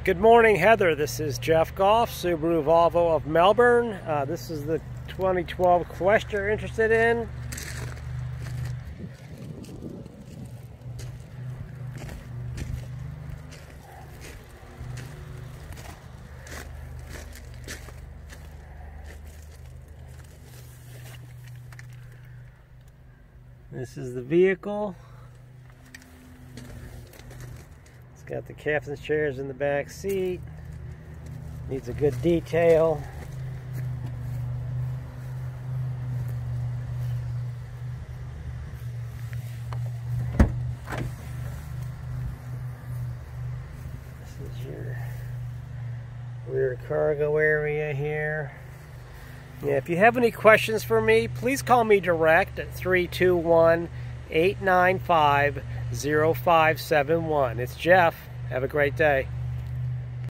Good morning, Heather. This is Jeff Goff, Subaru Volvo of Melbourne. This is the 2012 Quest you're interested in. This is the vehicle. It's got the captain's chairs in the back seat. Needs a good detail. This is your rear cargo area here. Yeah, if you have any questions for me, please call me direct at 321-895-0571. It's Jeff. Have a great day.